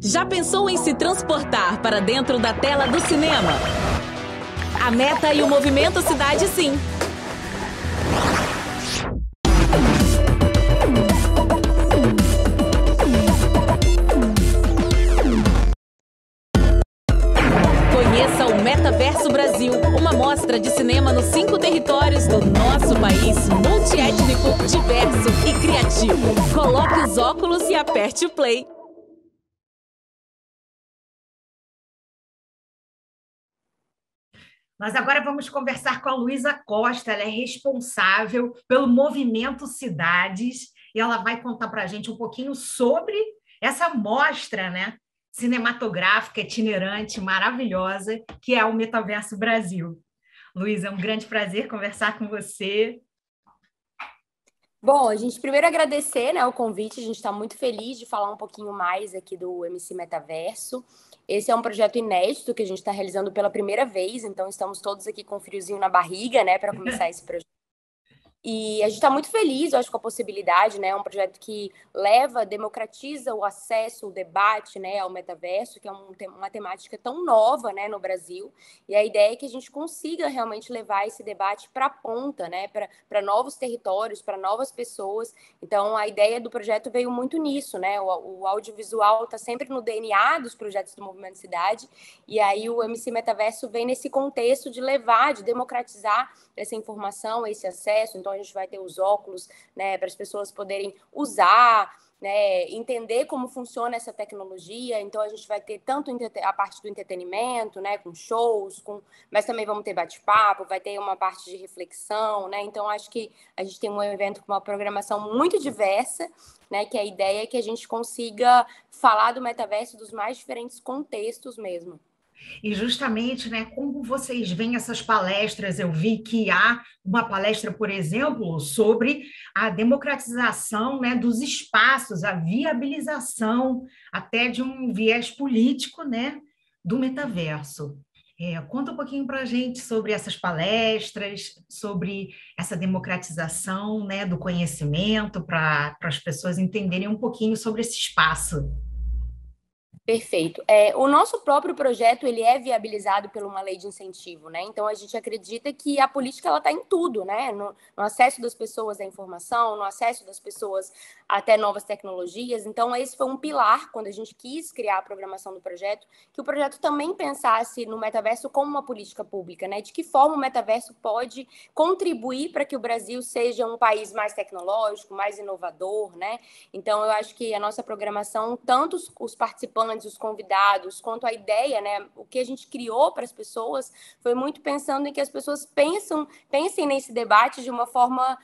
Já pensou em se transportar para dentro da tela do cinema? A Meta e o Movimento Cidade sim. Conheça o Metaverso Brasil, uma mostra de cinema nos 5 territórios do nosso país, multiétnico, diverso e criativo. Coloque os óculos e aperte o play. Nós agora vamos conversar com a Luísa Costa, ela é responsável pelo Movimento Cidades, e ela vai contar para a gente um pouquinho sobre essa mostra, né, cinematográfica itinerante, maravilhosa, que é o Metaverso Brasil. Luísa, é um grande prazer conversar com você. Bom, a gente primeiro agradecer, né, o convite, a gente está muito feliz de falar um pouquinho mais aqui do MC Metaverso. Esse é um projeto inédito que a gente está realizando pela primeira vez, então estamos todos aqui com um friozinho na barriga, né, para começar esse projeto. E a gente está muito feliz, eu acho, com a possibilidade, né? É um projeto que leva, democratiza o acesso, o debate, né, ao metaverso, que é uma temática tão nova, né, no Brasil. E a ideia é que a gente consiga realmente levar esse debate para a ponta, né, para novos territórios, para novas pessoas. Então, a ideia do projeto veio muito nisso, né? O audiovisual está sempre no DNA dos projetos do Movimento Cidade. E aí o MC Metaverso vem nesse contexto de levar, de democratizar essa informação, esse acesso. Então, a gente vai ter os óculos, né, para as pessoas poderem usar, né, entender como funciona essa tecnologia. Então, a gente vai ter tanto a parte do entretenimento, né, com shows, mas também vamos ter bate-papo, vai ter uma parte de reflexão, né? Então, acho que a gente tem um evento com uma programação muito diversa, né, que a ideia é que a gente consiga falar do metaverso dos mais diferentes contextos mesmo. E justamente, né, como vocês veem essas palestras, eu vi que há uma palestra, por exemplo, sobre a democratização, né, dos espaços, a viabilização até de um viés político, né, do metaverso. Conta um pouquinho para a gente sobre essas palestras, sobre essa democratização, né, do conhecimento, para as pessoas entenderem um pouquinho sobre esse espaço. Perfeito. O nosso próprio projeto ele é viabilizado por uma lei de incentivo, né? Então a gente acredita que a política ela está em tudo, né? No acesso das pessoas à informação, no acesso das pessoas até novas tecnologias. Então esse foi um pilar quando a gente quis criar a programação do projeto, que o projeto também pensasse no metaverso como uma política pública, né? De que forma o metaverso pode contribuir para que o Brasil seja um país mais tecnológico, mais inovador, né? Então eu acho que a nossa programação, tanto os participantes, os convidados, quanto a ideia, né, o que a gente criou para as pessoas, foi muito pensando em que as pessoas pensem nesse debate de uma forma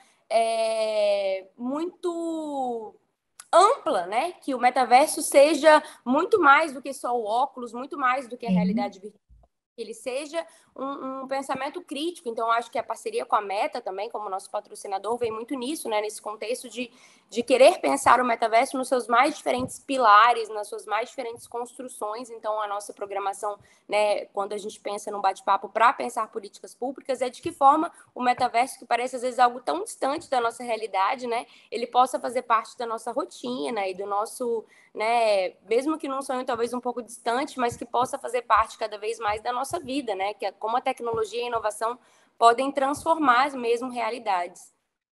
muito ampla, né, que o metaverso seja muito mais do que só o óculos, muito mais do que a realidade virtual, que ele seja um pensamento crítico. Então, acho que a parceria com a Meta também, como nosso patrocinador, vem muito nisso, né? Nesse contexto de querer pensar o metaverso nos seus mais diferentes pilares, nas suas mais diferentes construções. Então, a nossa programação, né, quando a gente pensa num bate-papo para pensar políticas públicas, é de que forma o metaverso, que parece às vezes algo tão distante da nossa realidade, né, ele possa fazer parte da nossa rotina e do nosso, né, mesmo que num sonho talvez um pouco distante, mas que possa fazer parte cada vez mais da nossa vida, né, que é como a tecnologia e a inovação podem transformar as mesmas realidades.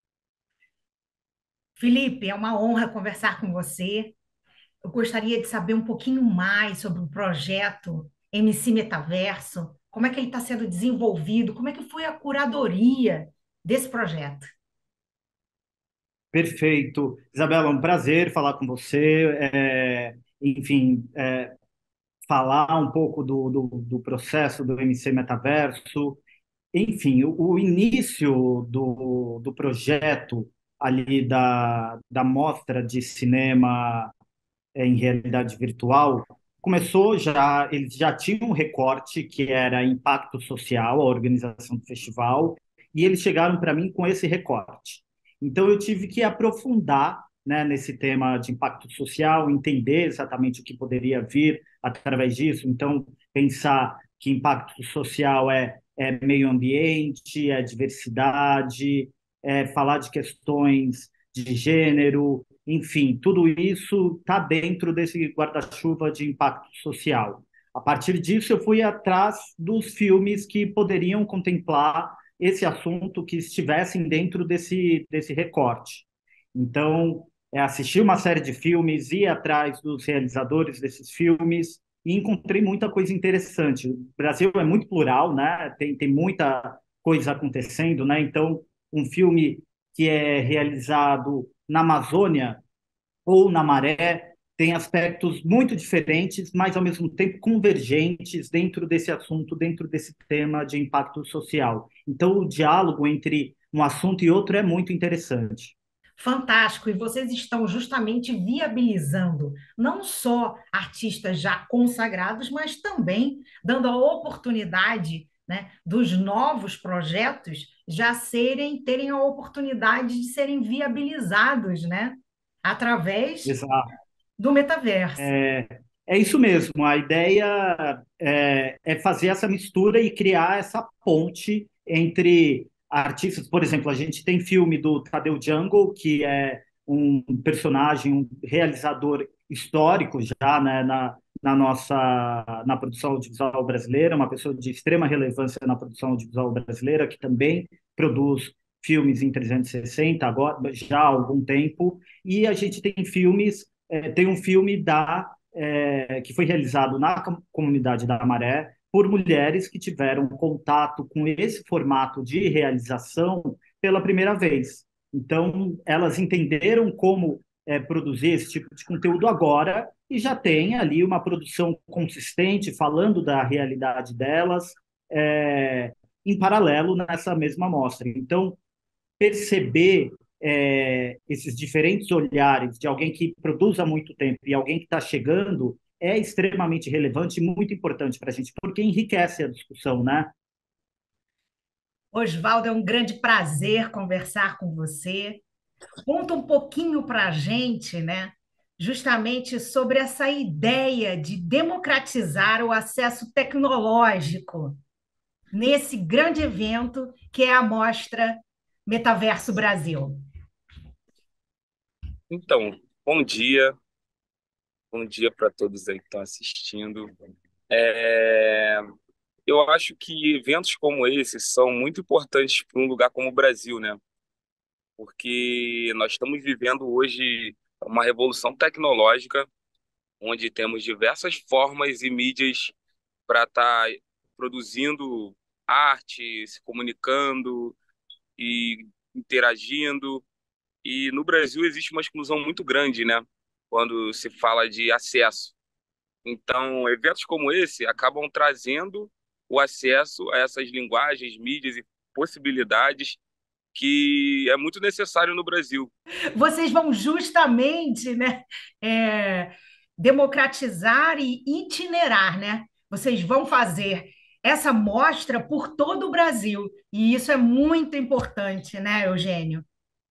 Felipe, é uma honra conversar com você. Eu gostaria de saber um pouquinho mais sobre o projeto MC Metaverso, como é que ele está sendo desenvolvido, como é que foi a curadoria desse projeto. Perfeito. Isabela, é um prazer falar com você. Enfim, falar um pouco do processo do MC Metaverso. Enfim, o início do projeto ali da mostra de cinema em realidade virtual começou já, eles já tinham um recorte que era impacto social, a organização do festival, e eles chegaram para mim com esse recorte. Então eu tive que aprofundar, né, nesse tema de impacto social, entender exatamente o que poderia vir através disso. Então pensar que impacto social é meio ambiente, é diversidade, é falar de questões de gênero, enfim, tudo isso está dentro desse guarda-chuva de impacto social. A partir disso, eu fui atrás dos filmes que poderiam contemplar esse assunto, que estivessem dentro desse recorte. Então, assisti uma série de filmes, ir atrás dos realizadores desses filmes e encontrei muita coisa interessante. O Brasil é muito plural, né? Tem muita coisa acontecendo, né? Então, um filme que é realizado na Amazônia ou na Maré tem aspectos muito diferentes, mas ao mesmo tempo convergentes dentro desse assunto, dentro desse tema de impacto social. Então, o diálogo entre um assunto e outro é muito interessante. Fantástico, e vocês estão justamente viabilizando não só artistas já consagrados, mas também dando a oportunidade, né, dos novos projetos já terem a oportunidade de serem viabilizados, né, através Exato. do metaverso. É isso mesmo. A ideia é fazer essa mistura e criar essa ponte entre artistas. Por exemplo, a gente tem filme do Tadeu Jungle, que é um personagem, um realizador histórico já, né, na produção audiovisual brasileira, uma pessoa de extrema relevância na produção audiovisual brasileira, que também produz filmes em 360 agora, já há algum tempo. E a gente tem filmes, tem um filme que foi realizado na comunidade da Maré por mulheres que tiveram contato com esse formato de realização pela primeira vez. Então, elas entenderam como produzir esse tipo de conteúdo agora e já tem ali uma produção consistente, falando da realidade delas, em paralelo nessa mesma mostra. Então, perceber esses diferentes olhares de alguém que produz há muito tempo e alguém que está chegando é extremamente relevante e muito importante para a gente, porque enriquece a discussão, né? Oswaldo, é um grande prazer conversar com você. Conta um pouquinho para a gente, né, justamente sobre essa ideia de democratizar o acesso tecnológico nesse grande evento que é a Mostra Metaverso Brasil. Então, bom dia para todos aí que estão assistindo. Eu acho que eventos como esse são muito importantes para um lugar como o Brasil, né? Porque nós estamos vivendo hoje uma revolução tecnológica, onde temos diversas formas e mídias para estar produzindo arte, se comunicando e interagindo. E no Brasil existe uma exclusão muito grande, né? Quando se fala de acesso. Então, eventos como esse acabam trazendo o acesso a essas linguagens, mídias e possibilidades que é muito necessário no Brasil. Vocês vão justamente, né, democratizar e itinerar, né? Vocês vão fazer essa mostra por todo o Brasil. E isso é muito importante, né, Eugênio?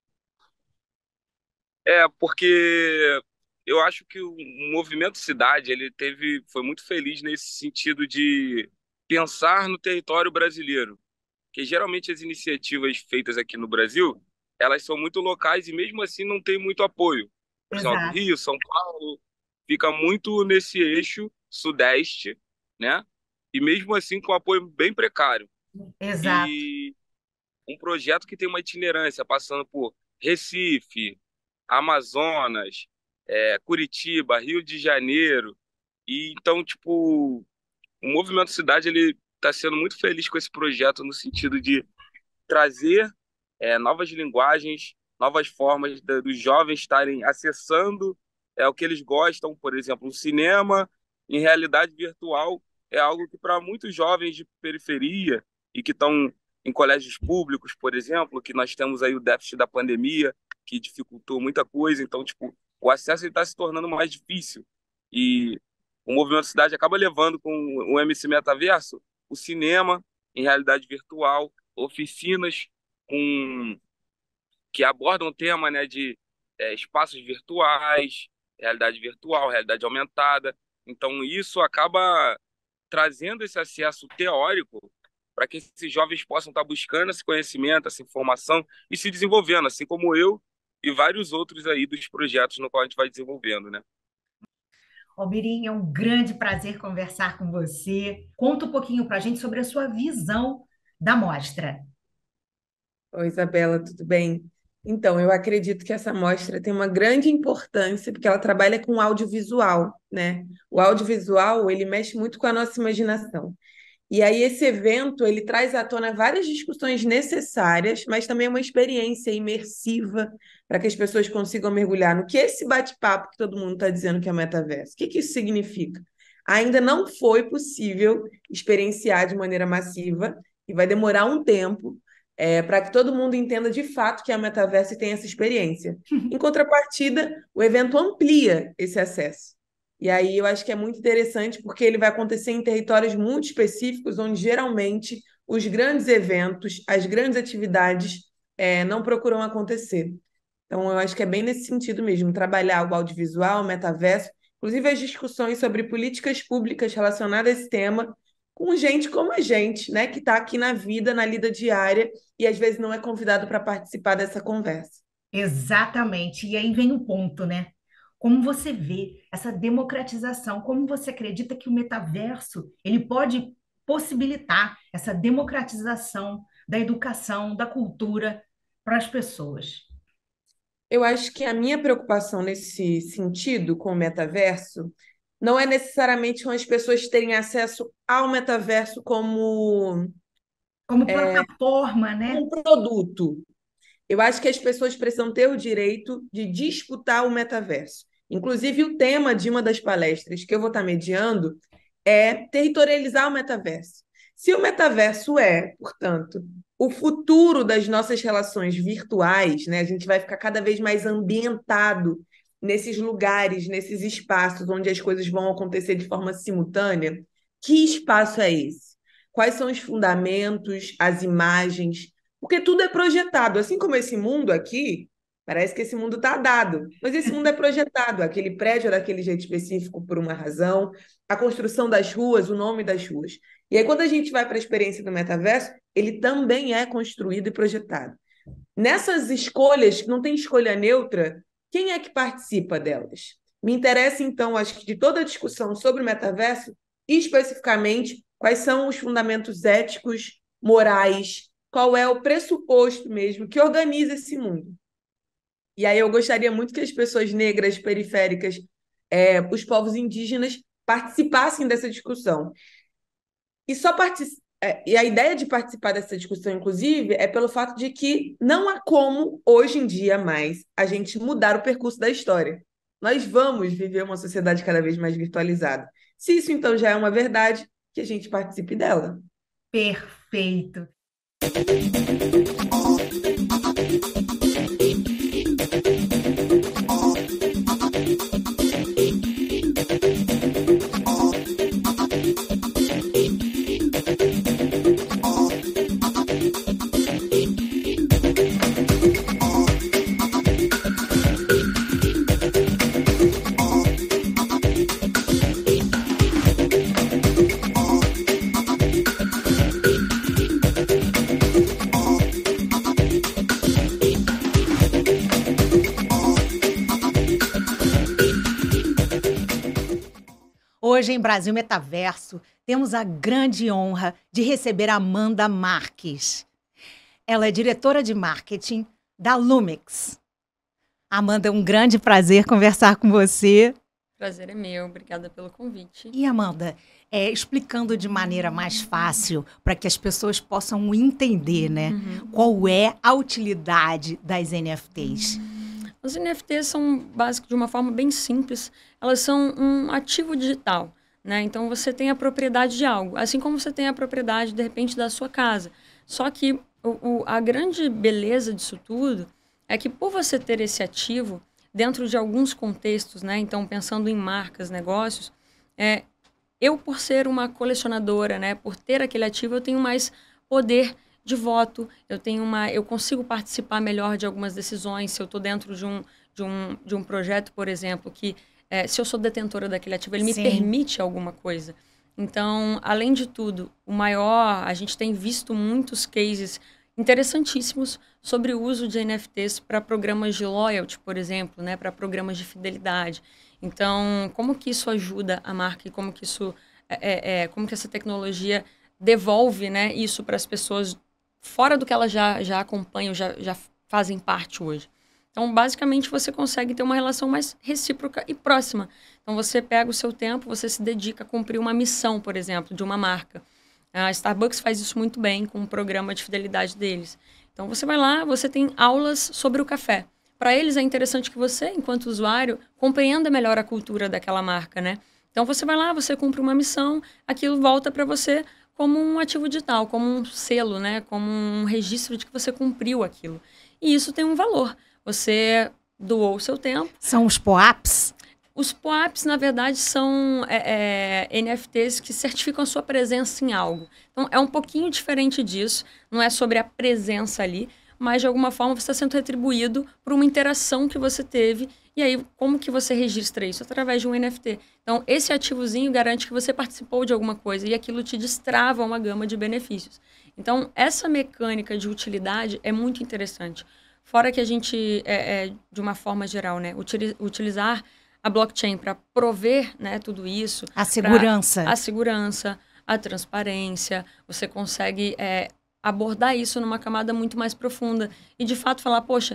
Porque eu acho que o movimento Cidade foi muito feliz nesse sentido de pensar no território brasileiro, que geralmente as iniciativas feitas aqui no Brasil, elas são muito locais e mesmo assim não tem muito apoio. Por exemplo, Exato, Rio, São Paulo, fica muito nesse eixo sudeste, né? E mesmo assim com apoio bem precário. exato. E um projeto que tem uma itinerância passando por Recife, Amazonas, Curitiba, Rio de Janeiro. E então, tipo, o Movimento Cidade ele está sendo muito feliz com esse projeto no sentido de trazer novas linguagens, novas formas dos jovens estarem acessando o que eles gostam, por exemplo, o cinema em realidade virtual é algo que para muitos jovens de periferia e que estão em colégios públicos, por exemplo, que nós temos aí o déficit da pandemia, que dificultou muita coisa, então, tipo, o acesso está se tornando mais difícil. E o Movimento Cidade acaba levando com o MC Metaverso o cinema em realidade virtual, oficinas com que abordam o tema, né, de espaços virtuais, realidade virtual, realidade aumentada. Então, isso acaba trazendo esse acesso teórico para que esses jovens possam estar buscando esse conhecimento, essa informação e se desenvolvendo, assim como eu e vários outros aí dos projetos no qual a gente vai desenvolvendo, né? Almirim, é um grande prazer conversar com você. Conta um pouquinho para a gente sobre a sua visão da mostra. Oi, Isabela, tudo bem? Então, eu acredito que essa mostra tem uma grande importância, porque ela trabalha com audiovisual, né? O audiovisual, ele mexe muito com a nossa imaginação. E aí esse evento, ele traz à tona várias discussões necessárias, mas também uma experiência imersiva para que as pessoas consigam mergulhar no que é esse bate-papo que todo mundo está dizendo que é o metaverso. O que que isso significa? Ainda não foi possível experienciar de maneira massiva e vai demorar um tempo para que todo mundo entenda de fato que é o metaverso e tenha essa experiência. Em contrapartida, o evento amplia esse acesso. E aí eu acho que é muito interessante porque ele vai acontecer em territórios muito específicos, onde geralmente os grandes eventos, as grandes atividades não procuram acontecer. Então eu acho que é bem nesse sentido mesmo, trabalhar o audiovisual, o metaverso, inclusive as discussões sobre políticas públicas relacionadas a esse tema, com gente como a gente, né, que está aqui na vida, na lida diária, e às vezes não é convidado para participar dessa conversa. Exatamente. E aí vem o ponto, né? Como você vê essa democratização? Como você acredita que o metaverso ele pode possibilitar essa democratização da educação, da cultura para as pessoas? Eu acho que a minha preocupação nesse sentido com o metaverso não é necessariamente com as pessoas terem acesso ao metaverso como Como plataforma, né? um produto. Eu acho que as pessoas precisam ter o direito de disputar o metaverso. Inclusive, o tema de uma das palestras que eu vou estar mediando é territorializar o metaverso. Se o metaverso é, portanto, o futuro das nossas relações virtuais, né, a gente vai ficar cada vez mais ambientado nesses lugares, nesses espaços onde as coisas vão acontecer de forma simultânea. Que espaço é esse? Quais são os fundamentos, as imagens? Porque tudo é projetado. Assim como esse mundo aqui, parece que esse mundo está dado, mas esse mundo é projetado. Aquele prédio é daquele jeito específico por uma razão, a construção das ruas, o nome das ruas. E aí, quando a gente vai para a experiência do metaverso, ele também é construído e projetado. Nessas escolhas, que não tem escolha neutra, quem é que participa delas? Me interessa, então, acho que de toda a discussão sobre o metaverso, especificamente, quais são os fundamentos éticos, morais, qual é o pressuposto mesmo que organiza esse mundo. E aí eu gostaria muito que as pessoas negras, periféricas, os povos indígenas participassem dessa discussão. E e a ideia de participar dessa discussão, inclusive, é pelo fato de que não há como, hoje em dia, mais a gente mudar o percurso da história. Nós vamos viver uma sociedade cada vez mais virtualizada. Se isso, então, já é uma verdade, que a gente participe dela. Perfeito. Hoje, em Brasil Metaverso, temos a grande honra de receber Amanda Marques. Ela é diretora de marketing da Lumix. Amanda, é um grande prazer conversar com você. Prazer é meu, obrigada pelo convite. E, Amanda, explicando de maneira mais fácil para que as pessoas possam entender, né? Qual é a utilidade das NFTs? As NFTs são, básicas, de uma forma bem simples, elas são um ativo digital, né? Então, você tem a propriedade de algo, assim como você tem a propriedade, de repente, da sua casa. Só que a grande beleza disso tudo é que, por você ter esse ativo, dentro de alguns contextos, né? Então, pensando em marcas, negócios, eu, por ser uma colecionadora, né? Por ter aquele ativo, eu tenho mais poder de voto, eu consigo participar melhor de algumas decisões. Se eu estou dentro de um projeto, por exemplo, que se eu sou detentora daquele ativo, ele me permite alguma coisa. Então, além de tudo, a gente tem visto muitos cases interessantíssimos sobre o uso de NFTs para programas de loyalty, por exemplo, né, para programas de fidelidade. Então, como que isso ajuda a marca e como que isso como que essa tecnologia devolve, né, isso para as pessoas fora do que elas já acompanham, já fazem parte hoje. Então, basicamente, você consegue ter uma relação mais recíproca e próxima. Então, você pega o seu tempo, você se dedica a cumprir uma missão, por exemplo, de uma marca. A Starbucks faz isso muito bem com o programa de fidelidade deles. Então, você vai lá, você tem aulas sobre o café. Para eles, é interessante que você, enquanto usuário, compreenda melhor a cultura daquela marca, né? Então, você vai lá, você cumpre uma missão, aquilo volta para você como um ativo digital, como um selo, né? Como um registro de que você cumpriu aquilo. E isso tem um valor. Você doou o seu tempo. São os POAPs? Os POAPs, na verdade, são NFTs que certificam a sua presença em algo. Então, é um pouquinho diferente disso. Não é sobre a presença ali, mas, de alguma forma, você está sendo retribuído por uma interação que você teve. E aí, como que você registra isso? Através de um NFT. Então, esse ativozinho garante que você participou de alguma coisa e aquilo te destrava uma gama de benefícios. Então, essa mecânica de utilidade é muito interessante. Fora que a gente, de uma forma geral, né, utilizar a blockchain para prover, né, tudo isso. A segurança. A segurança, a transparência. Você consegue abordar isso numa camada muito mais profunda. E, de fato, falar, poxa,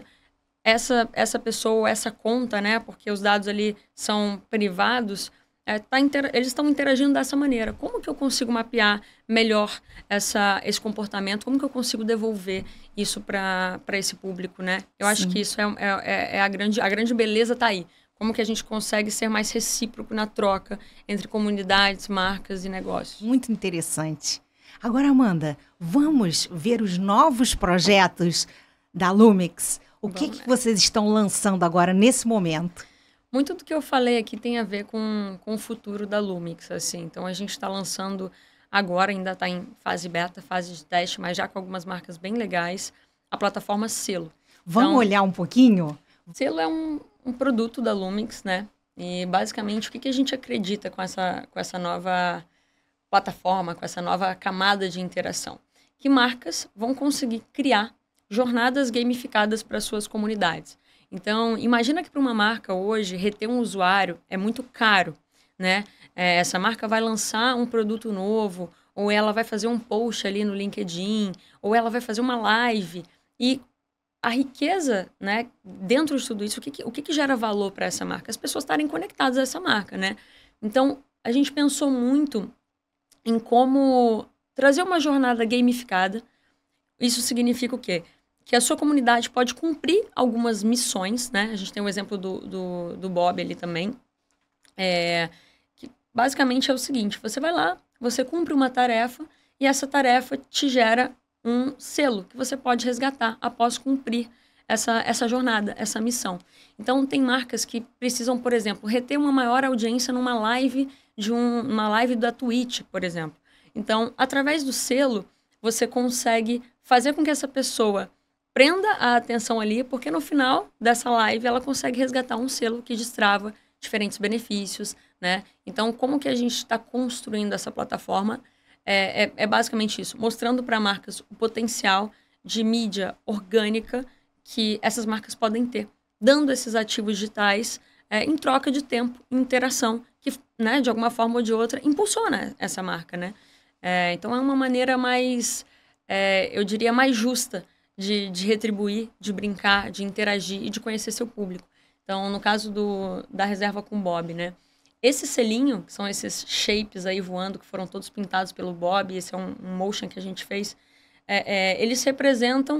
essa pessoa, essa conta, né, porque os dados ali são privados, eles estão interagindo dessa maneira. Como que eu consigo mapear melhor esse comportamento? Como que eu consigo devolver isso para esse público, né? Eu acho que isso a grande beleza está aí. Como que a gente consegue ser mais recíproco na troca entre comunidades, marcas e negócios. Muito interessante. Agora, Amanda, vamos ver os novos projetos da Lumix. O que vocês estão lançando agora, nesse momento? Muito do que eu falei aqui tem a ver com o futuro da Lumix, assim. Então, a gente está lançando agora, ainda está em fase beta, fase de teste, mas já com algumas marcas bem legais, a plataforma Selo. Vamos olhar um pouquinho? Selo é um produto da Lumix, né? E, basicamente, o que a gente acredita com essa nova plataforma, com essa nova camada de interação? Que marcas vão conseguir criar jornadas gamificadas para suas comunidades. Então, imagina que para uma marca hoje, reter um usuário é muito caro, né? Essa marca vai lançar um produto novo, ou ela vai fazer um post ali no LinkedIn, ou ela vai fazer uma live. E a riqueza, né, dentro de tudo isso, o que gera valor para essa marca? As pessoas estarem conectadas a essa marca, né? Então, a gente pensou muito em como trazer uma jornada gamificada. Isso significa o quê? Que a sua comunidade pode cumprir algumas missões, né? A gente tem o exemplo do Bob ali também, que basicamente é o seguinte, você vai lá, você cumpre uma tarefa e essa tarefa te gera um selo que você pode resgatar após cumprir essa jornada, essa missão. Então, tem marcas que precisam, por exemplo, reter uma maior audiência numa live uma live da Twitch, por exemplo. Então, através do selo, você consegue fazer com que essa pessoa prenda a atenção ali, porque no final dessa live ela consegue resgatar um selo que destrava diferentes benefícios, né? Então, como que a gente está construindo essa plataforma? É basicamente isso, mostrando para marcas o potencial de mídia orgânica que essas marcas podem ter, dando esses ativos digitais em troca de tempo e interação, que, né, de alguma forma ou de outra, impulsiona essa marca, né? Então, é uma maneira mais, eu diria, mais justa de retribuir, de brincar, de interagir e de conhecer seu público. Então, no caso da reserva com Bob, né? Esse selinho, que são esses shapes aí voando, que foram todos pintados pelo Bob, esse é um motion que a gente fez, eles representam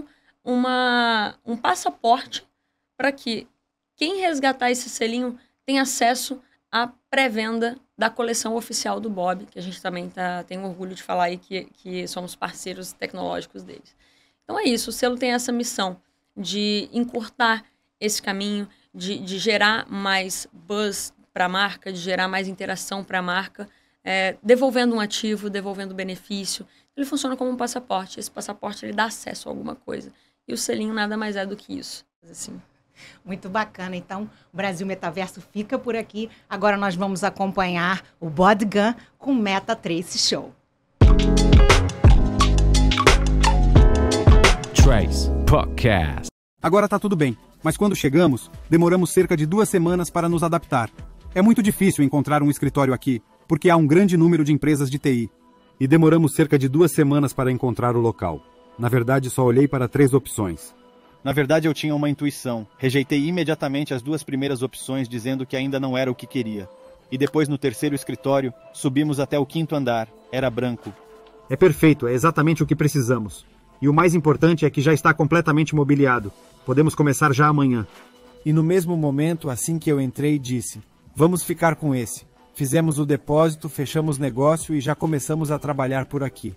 um passaporte para que quem resgatar esse selinho tenha acesso à pré-venda da coleção oficial do Bob, que a gente também tem orgulho de falar aí que somos parceiros tecnológicos deles. Então é isso, o selo tem essa missão de encurtar esse caminho, de gerar mais buzz para a marca, de gerar mais interação para a marca, devolvendo um ativo, devolvendo benefício. Ele funciona como um passaporte. Esse passaporte ele dá acesso a alguma coisa. E o selinho nada mais é do que isso. Assim. Muito bacana. Então, o Brasil Metaverso fica por aqui. Agora nós vamos acompanhar o Bodgun com Meta Trace Show. Trace Podcast. Agora tá tudo bem, mas quando chegamos, demoramos cerca de 2 semanas para nos adaptar. É muito difícil encontrar um escritório aqui, porque há um grande número de empresas de TI. E demoramos cerca de 2 semanas para encontrar o local. Na verdade, só olhei para 3 opções. Na verdade, eu tinha uma intuição. Rejeitei imediatamente as 2 primeiras opções, dizendo que ainda não era o que queria. E depois, no terceiro escritório, subimos até o 5º andar. Era branco. É perfeito, é exatamente o que precisamos. E o mais importante é que já está completamente mobiliado. Podemos começar já amanhã. E no mesmo momento, assim que eu entrei, disse: vamos ficar com esse. Fizemos o depósito, fechamos negócio e já começamos a trabalhar por aqui.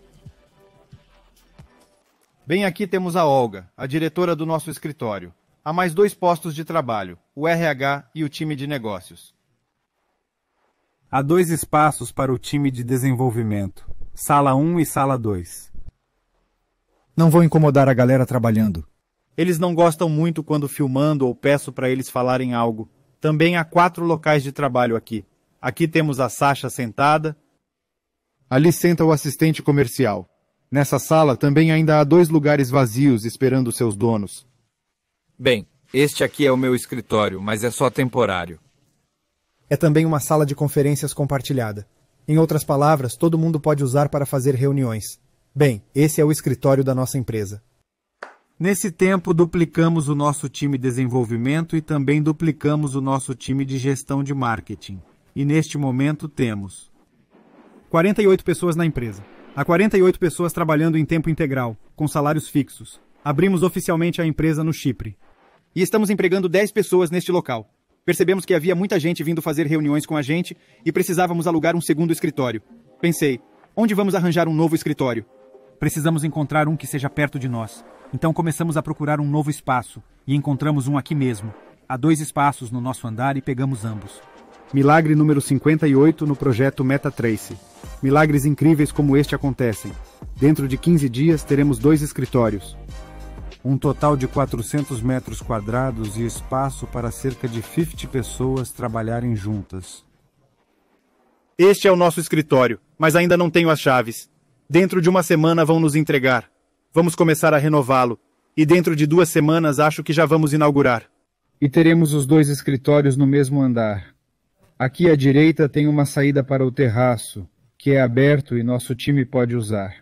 Bem, aqui temos a Olga, a diretora do nosso escritório. Há mais 2 postos de trabalho, o RH e o time de negócios. Há 2 espaços para o time de desenvolvimento, sala 1 e sala 2. Não vou incomodar a galera trabalhando. Eles não gostam muito quando filmando ou peço para eles falarem algo. Também há 4 locais de trabalho aqui. Aqui temos a Sasha sentada. Ali senta o assistente comercial. Nessa sala também ainda há 2 lugares vazios esperando seus donos. Bem, este aqui é o meu escritório, mas é só temporário. É também uma sala de conferências compartilhada. Em outras palavras, todo mundo pode usar para fazer reuniões. Bem, esse é o escritório da nossa empresa. Nesse tempo, duplicamos o nosso time de desenvolvimento e também duplicamos o nosso time de gestão de marketing. E neste momento temos 48 pessoas na empresa. Há 48 pessoas trabalhando em tempo integral, com salários fixos. Abrimos oficialmente a empresa no Chipre. E estamos empregando 10 pessoas neste local. Percebemos que havia muita gente vindo fazer reuniões com a gente e precisávamos alugar um segundo escritório. Pensei, onde vamos arranjar um novo escritório? Precisamos encontrar um que seja perto de nós. Então começamos a procurar um novo espaço e encontramos um aqui mesmo. Há 2 espaços no nosso andar e pegamos ambos. Milagre número 58 no projeto MetaTrace. Milagres incríveis como este acontecem. Dentro de 15 dias teremos 2 escritórios. Um total de 400 metros quadrados e espaço para cerca de 50 pessoas trabalharem juntas. Este é o nosso escritório, mas ainda não tenho as chaves. Dentro de 1 semana vão nos entregar. Vamos começar a renová-lo. E dentro de 2 semanas acho que já vamos inaugurar. E teremos os 2 escritórios no mesmo andar. Aqui à direita tem uma saída para o terraço, que é aberto e nosso time pode usar.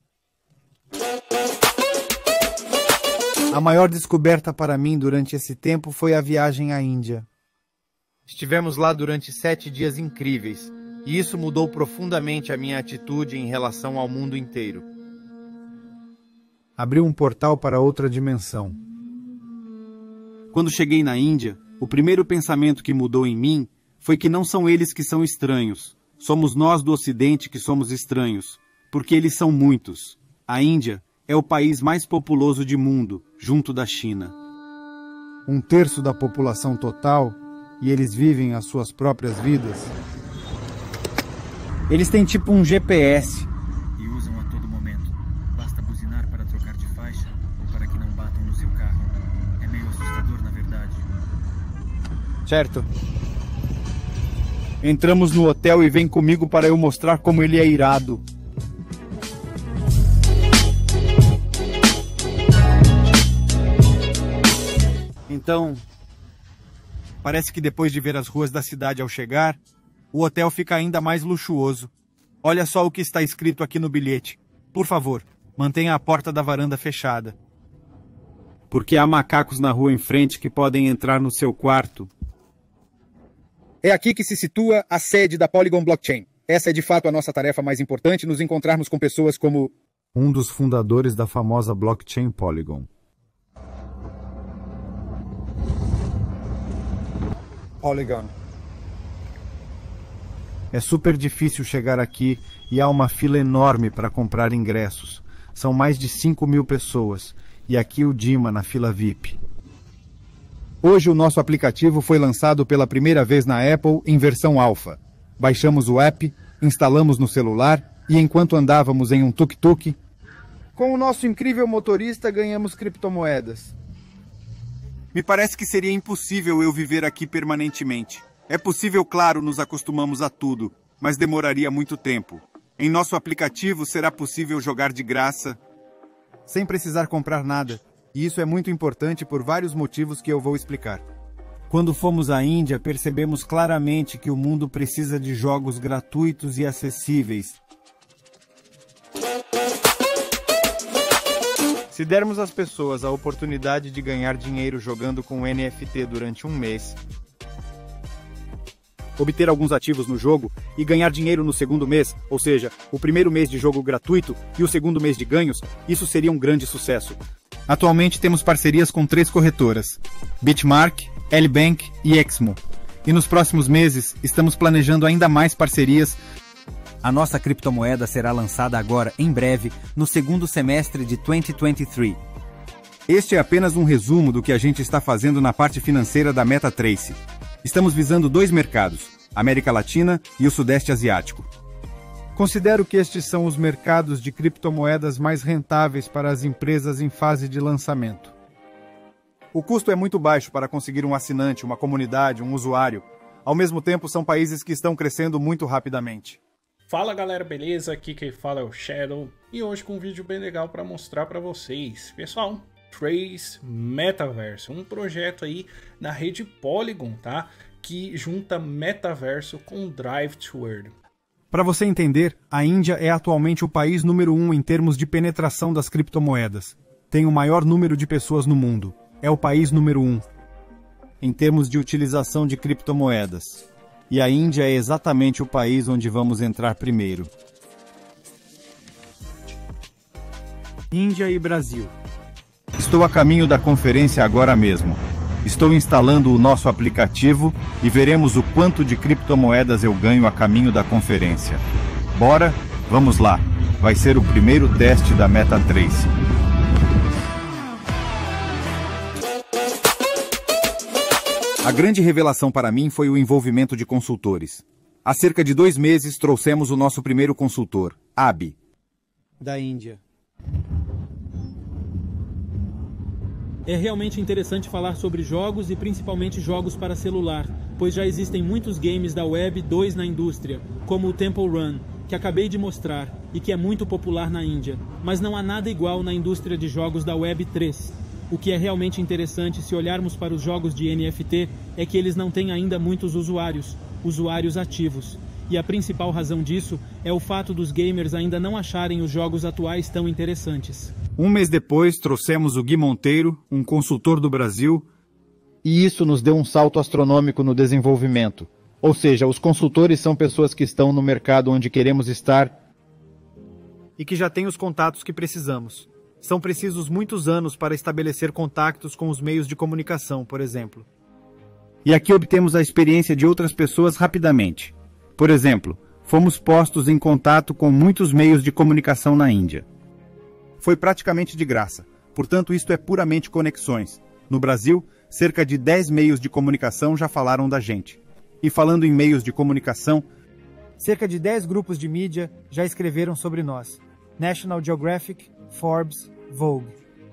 A maior descoberta para mim durante esse tempo foi a viagem à Índia. Estivemos lá durante 7 dias incríveis, e isso mudou profundamente a minha atitude em relação ao mundo inteiro. Abriu um portal para outra dimensão. Quando cheguei na Índia, o primeiro pensamento que mudou em mim foi que não são eles que são estranhos. Somos nós do Ocidente que somos estranhos, porque eles são muitos. A Índia é o país mais populoso do mundo, junto da China. 1/3 da população total, e eles vivem as suas próprias vidas. Eles têm tipo um GPS. E usam a todo momento. Basta buzinar para trocar de faixa ou para que não batam no seu carro. É meio assustador, na verdade. Certo. Entramos no hotel e vem comigo para eu mostrar como ele é irado. Então, parece que depois de ver as ruas da cidade ao chegar, o hotel fica ainda mais luxuoso. Olha só o que está escrito aqui no bilhete. Por favor, mantenha a porta da varanda fechada. Porque há macacos na rua em frente que podem entrar no seu quarto. É aqui que se situa a sede da Polygon Blockchain. Essa é de fato a nossa tarefa mais importante, nos encontrarmos com pessoas como... Um dos fundadores da famosa blockchain Polygon. Polygon. É super difícil chegar aqui e há uma fila enorme para comprar ingressos. São mais de 5.000 pessoas. E aqui o Dima na fila VIP. Hoje o nosso aplicativo foi lançado pela primeira vez na Apple em versão alfa. Baixamos o app, instalamos no celular e enquanto andávamos em um tuk-tuk, com o nosso incrível motorista ganhamos criptomoedas. Me parece que seria impossível eu viver aqui permanentemente. É possível, claro, nos acostumamos a tudo, mas demoraria muito tempo. Em nosso aplicativo será possível jogar de graça. sem precisar comprar nada. E isso é muito importante por vários motivos que eu vou explicar. Quando fomos à Índia, percebemos claramente que o mundo precisa de jogos gratuitos e acessíveis. Se dermos às pessoas a oportunidade de ganhar dinheiro jogando com NFT durante um mês, obter alguns ativos no jogo e ganhar dinheiro no segundo mês, ou seja, o primeiro mês de jogo gratuito e o segundo mês de ganhos, isso seria um grande sucesso. Atualmente temos parcerias com 3 corretoras, Bitmark, L-Bank e Exmo. E nos próximos meses estamos planejando ainda mais parcerias. A nossa criptomoeda será lançada agora, em breve, no segundo semestre de 2023. Este é apenas um resumo do que a gente está fazendo na parte financeira da MetaTrace. Estamos visando 2 mercados, América Latina e o Sudeste Asiático. Considero que estes são os mercados de criptomoedas mais rentáveis para as empresas em fase de lançamento. O custo é muito baixo para conseguir um assinante, uma comunidade, um usuário. Ao mesmo tempo, são países que estão crescendo muito rapidamente. Fala galera, beleza? Aqui quem fala é o Shadow e hoje com um vídeo bem legal para mostrar para vocês. Pessoal, Trace Metaverso, um projeto aí na rede Polygon, tá? Que junta metaverso com Drive to World. Para você entender, a Índia é atualmente o país número 1 em termos de penetração das criptomoedas. Tem o maior número de pessoas no mundo. É o país número 1 em termos de utilização de criptomoedas. E a Índia é exatamente o país onde vamos entrar primeiro. Índia e Brasil. Estou a caminho da conferência agora mesmo. Estou instalando o nosso aplicativo e veremos o quanto de criptomoedas eu ganho a caminho da conferência. Bora? Vamos lá. Vai ser o primeiro teste da MetaTrace. A grande revelação para mim foi o envolvimento de consultores. Há cerca de 2 meses trouxemos o nosso primeiro consultor, Abhi, da Índia. É realmente interessante falar sobre jogos e principalmente jogos para celular, pois já existem muitos games da Web 2 na indústria, como o Temple Run, que acabei de mostrar e que é muito popular na Índia, mas não há nada igual na indústria de jogos da Web 3. O que é realmente interessante se olharmos para os jogos de NFT é que eles não têm ainda muitos usuários ativos. E a principal razão disso é o fato dos gamers ainda não acharem os jogos atuais tão interessantes. Um mês depois, trouxemos o Gui Monteiro, um consultor do Brasil, e isso nos deu um salto astronômico no desenvolvimento. Ou seja, os consultores são pessoas que estão no mercado onde queremos estar e que já têm os contatos que precisamos. São precisos muitos anos para estabelecer contactos com os meios de comunicação, por exemplo. E aqui obtemos a experiência de outras pessoas rapidamente. Por exemplo, fomos postos em contato com muitos meios de comunicação na Índia. Foi praticamente de graça, portanto isto é puramente conexões. No Brasil, cerca de 10 meios de comunicação já falaram da gente. E falando em meios de comunicação, cerca de 10 grupos de mídia já escreveram sobre nós. National Geographic, Forbes, Vogue.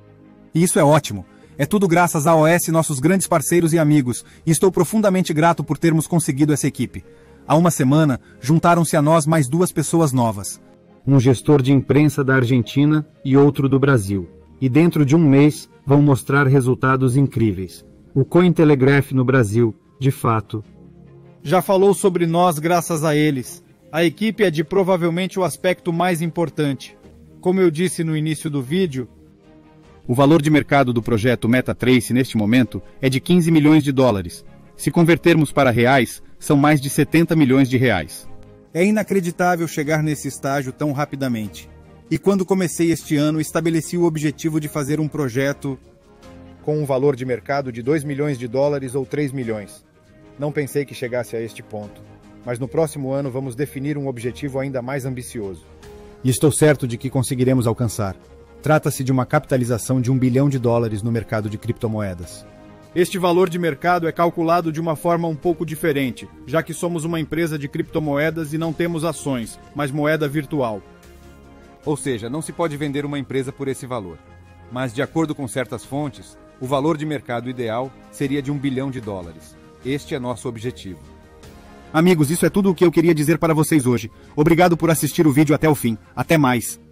E isso é ótimo. É tudo graças à OS, nossos grandes parceiros e amigos, e estou profundamente grato por termos conseguido essa equipe. Há uma semana, juntaram-se a nós mais 2 pessoas novas. Um gestor de imprensa da Argentina e outro do Brasil. E dentro de um mês, vão mostrar resultados incríveis. O Cointelegraph no Brasil, de fato, já falou sobre nós graças a eles. A equipe é de provavelmente o aspecto mais importante. Como eu disse no início do vídeo, o valor de mercado do projeto MetaTrace neste momento é de 15 milhões de dólares. Se convertermos para reais, são mais de 70 milhões de reais. É inacreditável chegar nesse estágio tão rapidamente. E quando comecei este ano, estabeleci o objetivo de fazer um projeto com um valor de mercado de 2 milhões de dólares ou 3 milhões. Não pensei que chegasse a este ponto. Mas no próximo ano vamos definir um objetivo ainda mais ambicioso. E estou certo de que conseguiremos alcançar. Trata-se de uma capitalização de 1 bilhão de dólares no mercado de criptomoedas. Este valor de mercado é calculado de uma forma um pouco diferente, já que somos uma empresa de criptomoedas e não temos ações, mas moeda virtual. Ou seja, não se pode vender uma empresa por esse valor. Mas, de acordo com certas fontes, o valor de mercado ideal seria de 1 bilhão de dólares. Este é nosso objetivo. Amigos, isso é tudo o que eu queria dizer para vocês hoje. Obrigado por assistir o vídeo até o fim. Até mais!